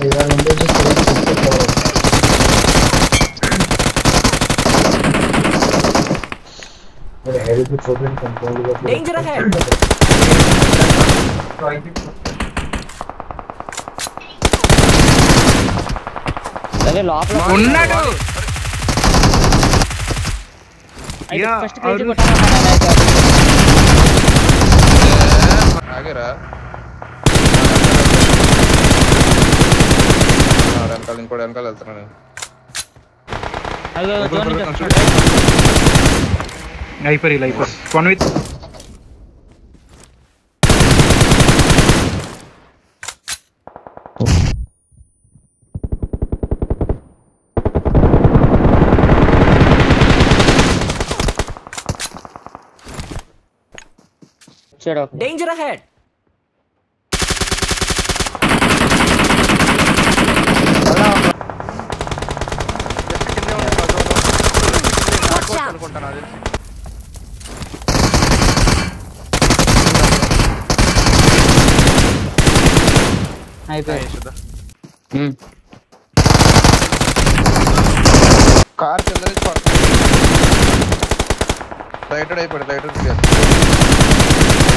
इधर बंदे जो पूरा कुत्ते कवर मेरे हेड पे छोटे कंपाउंड का पूरा डेंजर है अरे లోపల ఉన్నాడు అయ్యా ఫస్ట్ పేజ్ కొట్టారా ఆగరా వెనకాల ఇంకోటి వెనకాల వెళ్తున్నాను అయ్యో జోన్ నుంచి లైఫర్ వన్ విత్ चलो डेंजर अहेड कार चल रही है राइट राइट